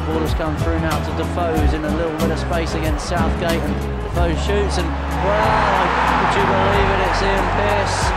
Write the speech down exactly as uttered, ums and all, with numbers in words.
ball has come through now to Defoe's in a little bit of space against Southgate, and Defoe shoots, and wow, would you believe it, it's Ian Pearce